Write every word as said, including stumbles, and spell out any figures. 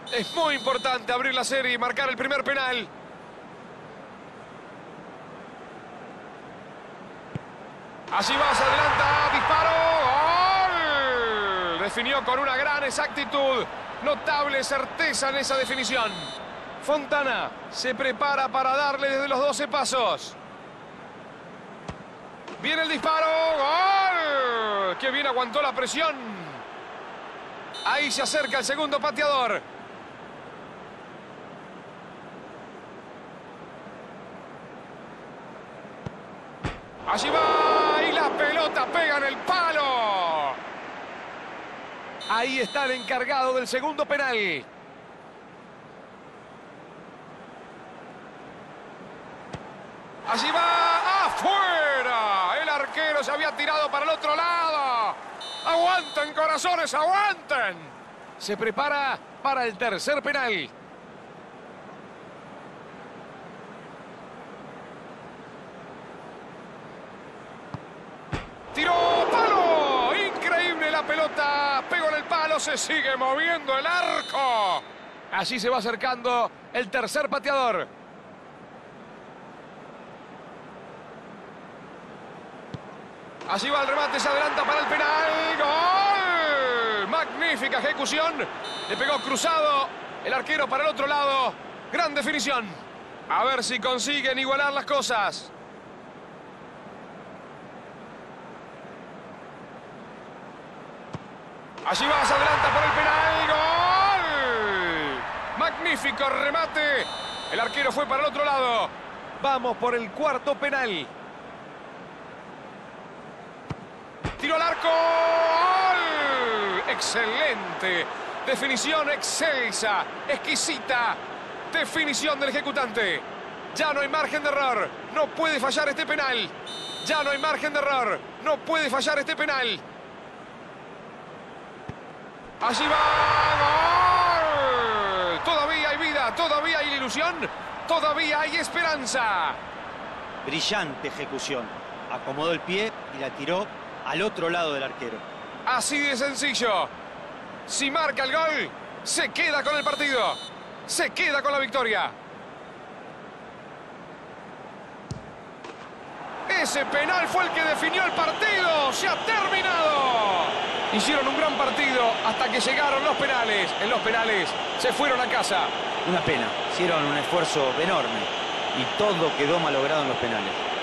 Es muy importante abrir la serie y marcar el primer penal. Allí va, se adelanta, disparo, ¡gol! Definió con una gran exactitud, notable certeza en esa definición. Fontana se prepara para darle desde los doce pasos. Viene el disparo, ¡gol! ¡Qué bien aguantó la presión! Ahí se acerca el segundo pateador. Allí va y la pelota pega en el palo. Ahí está el encargado del segundo penal. Allí va, afuera. El arquero se había tirado para el otro lado. ¡Aguanten, corazones, aguanten! Se prepara para el tercer penal. ¡Tiró! ¡Palo! Increíble la pelota. Pegó en el palo, se sigue moviendo el arco. Así se va acercando el tercer pateador. Allí va el remate, se adelanta para el penal. ¡Gol! Magnífica ejecución. Le pegó cruzado el arquero para el otro lado. Gran definición. A ver si consiguen igualar las cosas. Allí va, se adelanta por el penal. ¡Gol! Magnífico remate. El arquero fue para el otro lado. Vamos por el cuarto penal. Tiro al arco. ¡Gol! Excelente. Definición excelsa, exquisita. Definición del ejecutante. Ya no hay margen de error. No puede fallar este penal. Ya no hay margen de error. No puede fallar este penal. Allí va. ¡Gol! Todavía hay vida, todavía hay ilusión, todavía hay esperanza. Brillante ejecución. Acomodó el pie y la tiró al otro lado del arquero. Así de sencillo. Si marca el gol, se queda con el partido. Se queda con la victoria. Ese penal fue el que definió el partido. ¡Se ha terminado! Hicieron un gran partido hasta que llegaron los penales. En los penales se fueron a casa. Una pena. Hicieron un esfuerzo enorme y todo quedó malogrado en los penales.